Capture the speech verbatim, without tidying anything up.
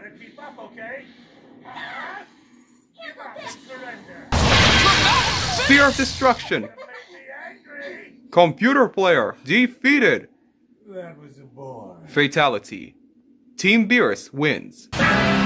Better keep up, okay? Ah! You got to surrender. Spear of Destruction. Make me angry. Computer player defeated. That was a bore. Fatality. Team Beerus wins.